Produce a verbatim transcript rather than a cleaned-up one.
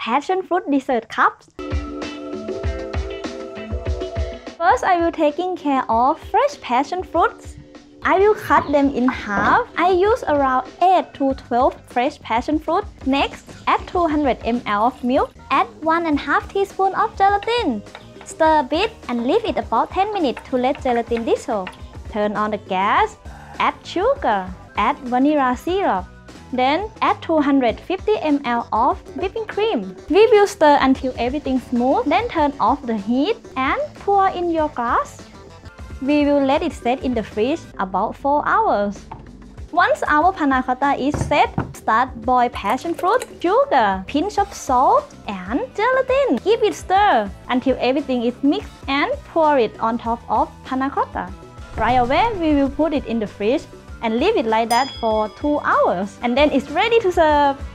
passion fruit dessert cups. First, I will taking care of fresh passion fruits. I will cut them in half. I use around eight to twelve fresh passion fruit. Next, add two hundred milliliters of milk. Add one and a half teaspoon of gelatin. Stir a bit and leave it about ten minutes to let gelatin dissolve. Turn on the gas. Add sugar. Add vanilla syrup. Then add two hundred fifty milliliters of whipping cream. We will stir until everything smooth. Then turn off the heat and pour in your glass. We will let it set in the fridge about four hours. Once our panna cotta is set, start boil passion fruit, sugar, pinch of salt, and gelatin. Give it stir until everything is mixed and pour it on top of panna cotta. Right away, we will put it in the fridge and leave it like that for two hours. And then it's ready to serve.